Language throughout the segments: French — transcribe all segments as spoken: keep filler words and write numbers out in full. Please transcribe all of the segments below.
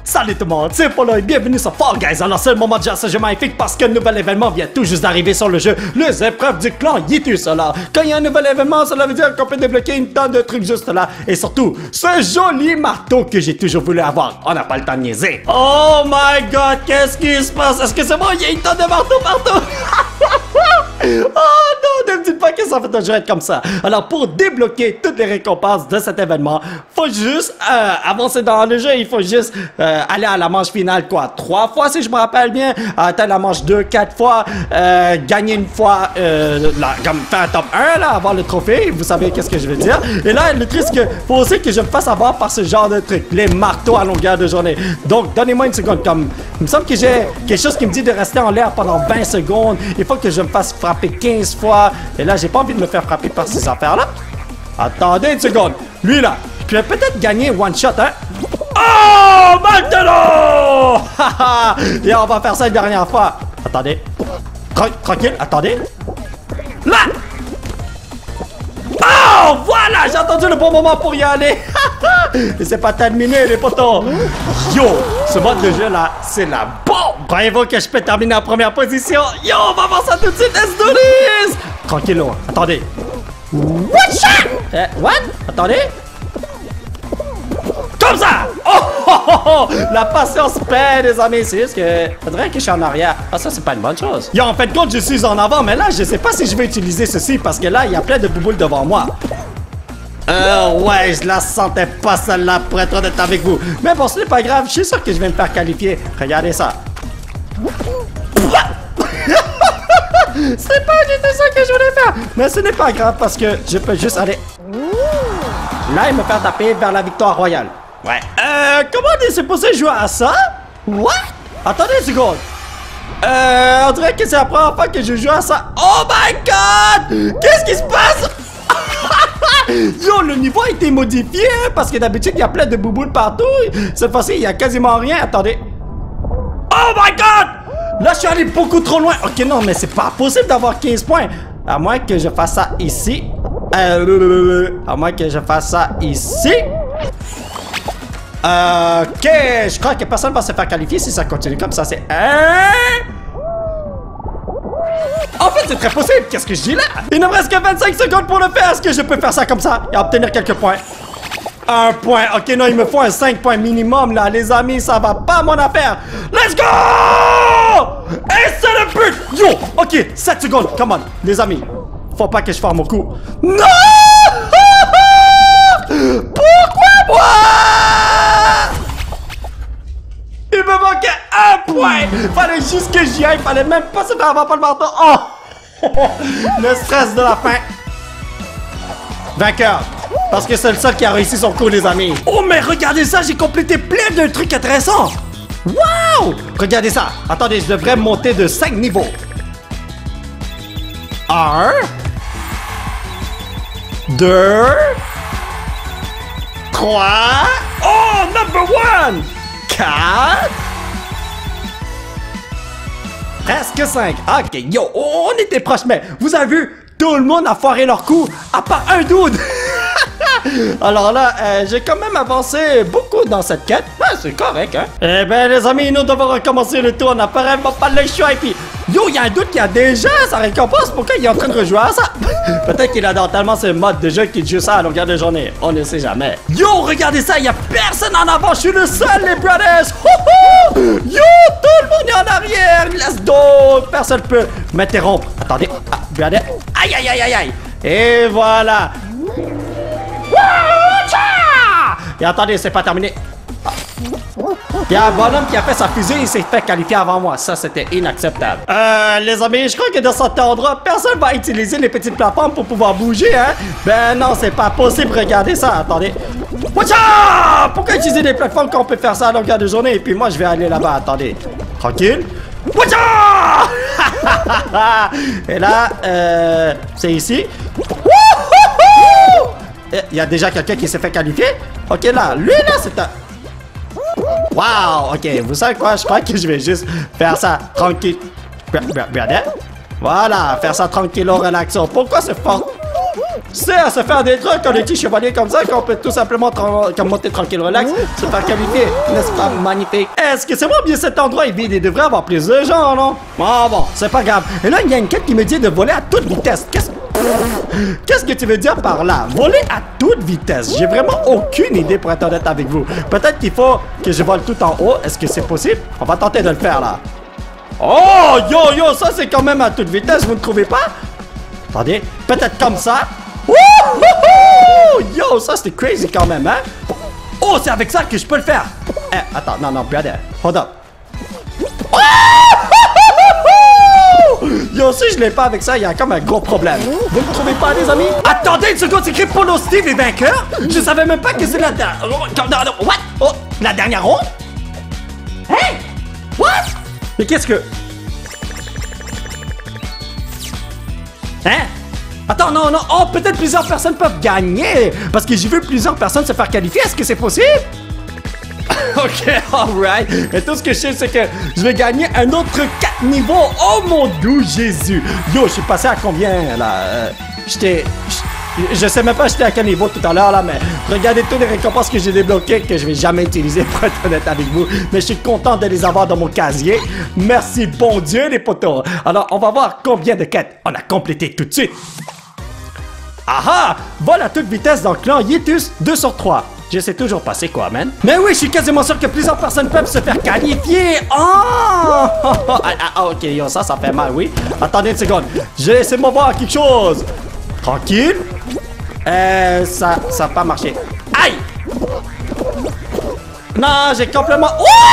Salut tout le monde, c'est Polo et bienvenue sur Fall Guys. Alors c'est le moment de jouer magnifique parce qu'un nouvel événement vient tout juste d'arriver sur le jeu, les épreuves du clan Yitus. Alors quand il y a un nouvel événement, cela veut dire qu'on peut débloquer une tonne de trucs juste là. Et surtout, ce joli marteau que j'ai toujours voulu avoir. On n'a pas le temps de niaiser. Oh my god, qu'est-ce qui se passe? Est-ce que c'est bon? Il y a une tonne de marteaux partout. Oh non, ne me dites pas que ça va toujours être comme ça. Alors pour débloquer toutes les récompenses de cet événement, faut juste euh, avancer dans le jeu. Il faut juste euh, aller à la manche finale quoi, trois fois si je me rappelle bien, atteindre la manche deux, quatre fois, euh, gagner une fois, euh, la, comme faire un top un là, avoir le trophée. Vous savez qu'est-ce que je veux dire. Et là le truc c'est que faut aussi que je me fasse avoir par ce genre de truc, les marteaux à longueur de journée. Donc donnez-moi une seconde, comme il me semble que j'ai quelque chose qui me dit de rester en l'air pendant vingt secondes. Il faut que je me fasse frapper quinze fois. Et là j'ai pas envie de me faire frapper par ces affaires là. Attendez une seconde, lui là je vais peut-être gagner one shot hein. Oh maintenant. Et on va faire ça une dernière fois. Attendez, Tra tranquille, attendez. Là. Oh voilà, j'ai attendu le bon moment pour y aller. Et c'est pas terminé les potos. Yo, ce mode de jeu là, c'est la bombe. Croyez-vous que je peux terminer en première position? Yo, on va voir ça tout de suite, let's do this. Tranquillo, attendez. What shot? Euh, what? Attendez. Comme ça! Oh, oh, oh, oh! La patience paie, les amis. C'est juste que faudrait que je suis en arrière. Ah, ça, c'est pas une bonne chose. Yo, en fait, de compte, je suis en avant, mais là, je sais pas si je vais utiliser ceci parce que là, il y a plein de bouboules devant moi. Euh, ouais, je la sentais pas celle-là pour être honnête avec vous. Mais bon, ce n'est pas grave. Je suis sûr que je vais me faire qualifier. Regardez ça. C'est pas du tout ça que je voulais faire. Mais ce n'est pas grave parce que je peux juste aller là et me faire taper vers la victoire royale. Ouais. Euh, comment on est supposé jouer à ça? What? Attendez une seconde. Euh, on dirait que c'est la première fois que je joue à ça. Oh my god! Qu'est-ce qui se passe? Yo, le niveau a été modifié parce que d'habitude, il y a plein de bouboules partout. Cette fois-ci, il y a quasiment rien. Attendez. Oh my god! Là, je suis allé beaucoup trop loin. Ok, non, mais c'est pas possible d'avoir quinze points. À moins que je fasse ça ici. Euh, à moins que je fasse ça ici. Euh, ok, je crois que personne va se faire qualifier si ça continue comme ça. C'est un... En fait, c'est très possible. Qu'est-ce que je dis là? Il ne me reste que vingt-cinq secondes pour le faire. Est-ce que je peux faire ça comme ça et obtenir quelques points? Un point. Ok, non, il me faut un cinq points minimum là. Les amis, ça va pas mon affaire. Let's go! Et c'est le but! Yo! Ok, sept secondes. Come on, les amis. Faut pas que je fasse mon coup. Non! Pourquoi moi? Il me manquait un point! Fallait juste que j'y aille. Fallait même pas se faire avoir pas le marteau. Oh! Le stress de la fin. Vainqueur. Parce que c'est le seul qui a réussi son coup, les amis. Oh, mais regardez ça, j'ai complété plein de trucs intéressants. Wow! Regardez ça. Attendez, je devrais monter de cinq niveaux. un. deux. trois. Oh, number one! quatre. Presque cinq. Ok, yo, on était proche, mais vous avez vu, tout le monde a foiré leur coup, à part un dude. Alors là, euh, j'ai quand même avancé beaucoup dans cette quête. Ouais, c'est correct, hein. Eh ben, les amis, nous devons recommencer le tour. On n'a apparemment pas le choix. Et puis, yo, il y a un doute qui a déjà sa récompense. Pourquoi il est en train de rejouer à ça? Peut-être qu'il adore tellement ce mode de jeu qu'il joue ça à longueur de journée. On ne sait jamais. Yo, regardez ça. Il n'y a personne en avant. Je suis le seul, les brothers. Yo, tout le monde est en arrière. Let's go. Personne peut m'interrompre. Attendez. Ah, brother. Aïe, aïe, aïe, aïe, aïe. Et voilà. Et attendez, c'est pas terminé. Il y a un bonhomme qui a fait sa fusée et il s'est fait qualifier avant moi. Ça, c'était inacceptable. Euh, les amis, je crois que dans cet endroit, personne va utiliser les petites plateformes pour pouvoir bouger, hein? Ben non, c'est pas possible. Regardez ça. Attendez. Watcha! Pourquoi utiliser des plateformes quand on peut faire ça à longueur de journée? Et puis moi, je vais aller là-bas. Attendez. Tranquille. Watcha! Et là, euh, c'est ici. Il y a déjà quelqu'un qui s'est fait qualifier. Ok, là, lui, là, c'est un... Wow, ok, vous savez quoi? Je crois que je vais juste faire ça tranquille. Voilà, faire ça tranquille, relaxant. Pourquoi c'est fort? c'est à se faire des trucs, on est petit chevalier comme ça, qu'on peut tout simplement comme monter tranquille, relax, se faire qualifier. N'est-ce pas magnifique? Est-ce que c'est moi bien cet endroit est vide? Il devrait y avoir plus de gens, non? Ah bon, c'est pas grave. Et là, il y a une quête qui me dit de voler à toute vitesse. Qu'est-ce Qu'est-ce que tu veux dire par là? Voler à toute vitesse. J'ai vraiment aucune idée pour être honnête avec vous. Peut-être qu'il faut que je vole tout en haut. Est-ce que c'est possible? On va tenter de le faire là. Oh, yo, yo, ça c'est quand même à toute vitesse, vous ne trouvez pas? Attendez, peut-être comme ça. Wouhouhou! Yo, ça c'était crazy quand même, hein? Oh, c'est avec ça que je peux le faire. Eh, attends, non, non, regardez. Hold up. Yo, si je l'ai pas avec ça, il y a comme un gros problème. Vous ne trouvez pas, les amis? Attendez une seconde, c'est écrit Polo Steve est vainqueur? Je savais même pas que c'est la dernière... What? Oh, la dernière ronde? Hey! What? Mais qu'est-ce que... Hein? Attends, non, non. Oh, peut-être plusieurs personnes peuvent gagner. Parce que j'ai vu plusieurs personnes se faire qualifier. Est-ce que c'est possible? Ok, alright. Et tout ce que je sais, c'est que je vais gagner un autre quatre niveaux. Oh mon Dieu, Jésus. Yo, je suis passé à combien, là? Euh, j'étais... Je sais même pas j'étais à quel niveau tout à l'heure, là, mais regardez toutes les récompenses que j'ai débloquées que je vais jamais utiliser, pour être honnête avec vous. Mais je suis content de les avoir dans mon casier. Merci, bon Dieu, les potos. Alors, on va voir combien de quêtes on a complété tout de suite. Ah ah! Vol à toute vitesse dans le clan Yitus deux sur trois. Je sais toujours pas c'est quoi, man. Mais oui, je suis quasiment sûr que plusieurs personnes peuvent se faire qualifier. Oh! Ah, ah, ok, yo, ça, ça fait mal, oui. Attendez une seconde. J'ai essayé de me voir quelque chose. Tranquille. Euh, ça, ça n'a pas marché. Aïe! Non, j'ai complètement...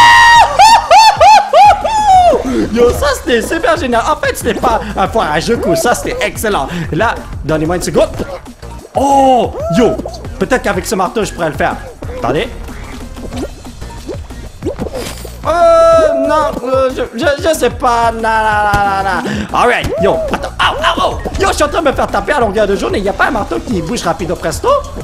Yo, ça c'était super génial. En fait, c'était pas un foirage de coup. Ça c'était excellent. Là, donnez-moi une seconde. Oh! Yo! Peut-être qu'avec ce marteau, je pourrais le faire. Attendez. Euh, non, euh, je, je, je sais pas. Non, non, non, non. Alright, yo, attends. Ow, ow, ow. Yo, je suis en train de me faire taper à longueur de journée. Il n'y a pas un marteau qui bouge rapido presto?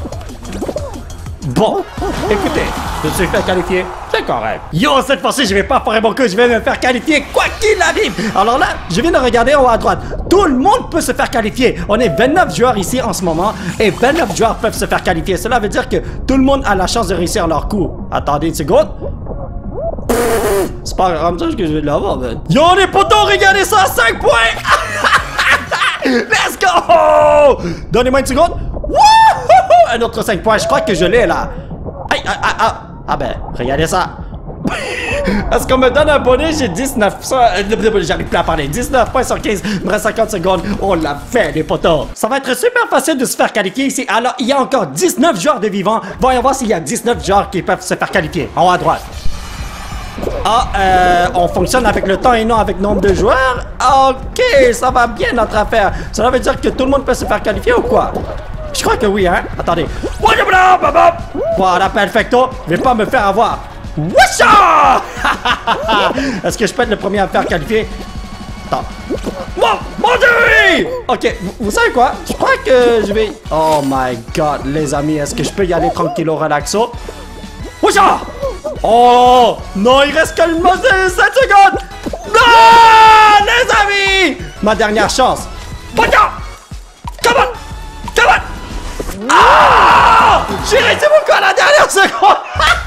Bon, écoutez, je suis fait qualifier, c'est correct. Yo, cette fois-ci, je vais pas faire mon coup, je vais me faire qualifier quoi qu'il arrive. Alors là, je viens de regarder en haut à droite. Tout le monde peut se faire qualifier. On est vingt-neuf joueurs ici en ce moment et vingt-neuf joueurs peuvent se faire qualifier. Cela veut dire que tout le monde a la chance de réussir leur coup. Attendez une seconde. C'est pas comme ça que je vais l'avoir, man. Yo, les potos, regardez ça, cinq points. Let's go! Donnez-moi une seconde. Wouhou! Un autre cinq points, je crois que je l'ai là. Aïe, ah, ah, ah. Ah ben, regardez ça. Est-ce qu'on me donne un bonnet? J'ai dix-neuf. J'arrive plus à parler. dix-neuf points sur quinze. Il me reste cinquante secondes. On l'a fait, les potos. Ça va être super facile de se faire qualifier ici. Alors, il y a encore dix-neuf joueurs de vivants. Voyons voir s'il y a dix-neuf joueurs qui peuvent se faire qualifier. En haut à droite. Ah, euh, on fonctionne avec le temps et non avec le nombre de joueurs? Ok, ça va bien notre affaire. Cela veut dire que tout le monde peut se faire qualifier ou quoi? Je crois que oui, hein? Attendez. Voilà, perfecto. Je vais pas me faire avoir. Washa! Est-ce que je peux être le premier à me faire qualifier? Attends. Mon, mon Dieu! Ok, vous, vous savez quoi? Je crois que je vais... Oh my god, les amis, est-ce que je peux y aller tranquillo, relaxo? Washa! Oh! Non, il reste que sept secondes! Non! Les amis! Ma dernière chance! Washa! Come on! Come on! Ah! J'ai réussi mon coup à la dernière seconde!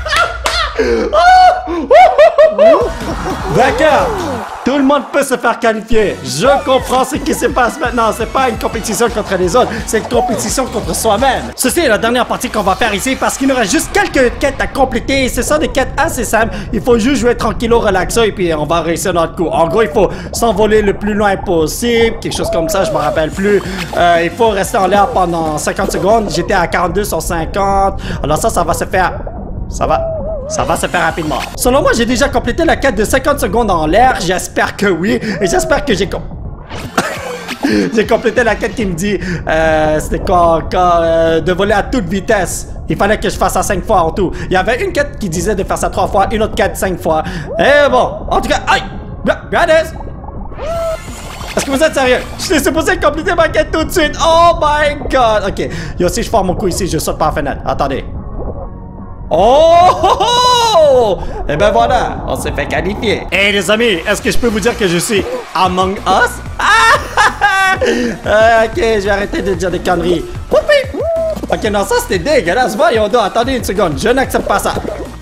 D'accord. Tout le monde peut se faire qualifier. Je comprends ce qui se passe maintenant. C'est pas une compétition contre les autres, c'est une compétition contre soi-même. Ceci est la dernière partie qu'on va faire ici parce qu'il nous reste juste quelques quêtes à compléter. Ce sont des quêtes assez simples. Il faut juste jouer tranquillo, relaxo et puis on va réussir notre coup. En gros, il faut s'envoler le plus loin possible. Quelque chose comme ça, je me rappelle plus. Euh, il faut rester en l'air pendant cinquante secondes. J'étais à quarante-deux sur cinquante. Alors ça, ça va se faire... Ça va... Ça va se faire rapidement. Selon moi, j'ai déjà complété la quête de cinquante secondes en l'air. J'espère que oui. Et j'espère que j'ai... Com j'ai complété la quête qui me dit... Euh, C'était quoi encore? Euh, de voler à toute vitesse. Il fallait que je fasse ça cinq fois en tout. Il y avait une quête qui disait de faire ça trois fois. Une autre quête cinq fois. Et bon, en tout cas... Aïe! Regardez! Est-ce que vous êtes sérieux? Je suis supposé compléter ma quête tout de suite. Oh my god! Ok. Yo, si je forme mon coup ici, je saute par la fenêtre. Attendez. Oh, oh, oh! Et ben voilà, on s'est fait qualifier. Hey les amis, est-ce que je peux vous dire que je suis Among Us? Ah, euh, ok, je vais arrêter de dire des conneries. Whoopi! Ok, non, ça c'était dégueulasse. Voyons donc, attendez une seconde, je n'accepte pas ça.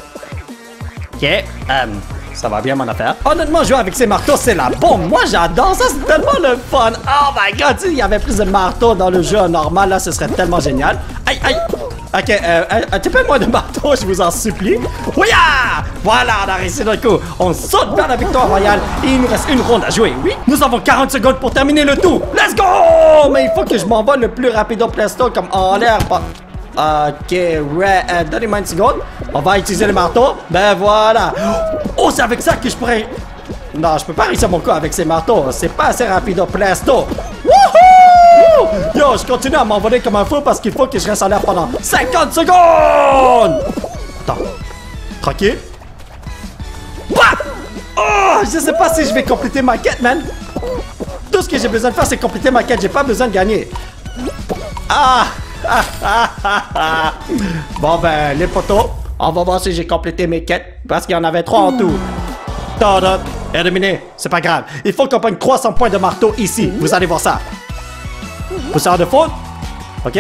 Ok, euh, ça va bien mon affaire. Honnêtement, jouer avec ces marteaux, c'est la bombe. Moi, j'adore ça, c'est tellement le fun. Oh my god, s'il y avait plus de marteaux dans le jeu normal, là, ce serait tellement génial. Aïe, aïe. Ok, euh, un petit peu moins de marteau, je vous en supplie. Ouya! Voilà, on a réussi d'un coup. On saute vers la victoire royale et il nous reste une ronde à jouer, oui? Nous avons quarante secondes pour terminer le tout. Let's go! Mais il faut que je m'envole le plus rapide au presto, comme en l'air. Ok, ouais, euh, donnez-moi une seconde. On va utiliser le marteau. Ben voilà. Oh, c'est avec ça que je pourrais... Non, je peux pas réussir mon coup avec ces marteaux. C'est pas assez rapide au presto. Wouhou! Yo, je continue à m'envoler comme un fou parce qu'il faut que je reste en l'air pendant cinquante secondes! Attends. Tranquille. Bah! Oh, je sais pas si je vais compléter ma quête, man. Tout ce que j'ai besoin de faire, c'est compléter ma quête. J'ai pas besoin de gagner. Ah! Ah, ah, ah, ah. Bon, ben, les potos, on va voir si j'ai complété mes quêtes parce qu'il y en avait trois en tout. Tada! Éliminé, c'est pas grave. Il faut qu'on prenne trois cents points de marteau ici. Vous allez voir ça. Pousseur de faute. Ok.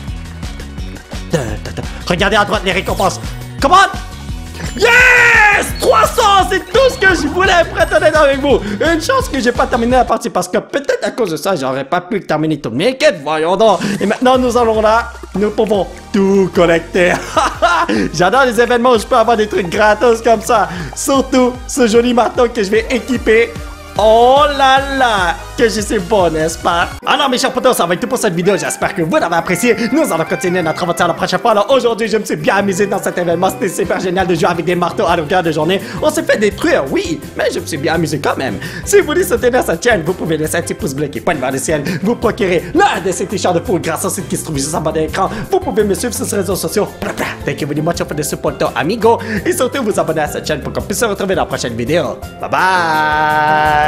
Regardez à droite les récompenses. Come on! Yes! trois cents, c'est tout ce que je voulais pour être honnête avec vous. Une chance que j'ai pas terminé la partie parce que peut-être à cause de ça, j'aurais pas pu terminer toutes mes quêtes. Voyons donc. Et maintenant, nous allons là. Nous pouvons tout collecter. J'adore les événements où je peux avoir des trucs gratos comme ça. Surtout ce joli marteau que je vais équiper. Oh là là, que je suis bon, n'est-ce pas? Alors mes chers potos, ça va être tout pour cette vidéo. J'espère que vous l'avez apprécié. Nous allons continuer notre aventure la prochaine fois. Alors aujourd'hui, je me suis bien amusé dans cet événement. C'était super génial de jouer avec des marteaux à longueur de journée. On s'est fait détruire, oui, mais je me suis bien amusé quand même. Si vous voulez soutenir cette chaîne, vous pouvez laisser un petit pouce bleu qui pointe vers le ciel. Vous procurez l'un de ces t-shirts de fou grâce au site qui se trouve juste en bas de l'écran. Vous pouvez me suivre sur les réseaux sociaux. Thank you very much for the support, amigo. Et surtout, vous abonner à cette chaîne pour qu'on puisse se retrouver dans la prochaine vidéo. Bye bye!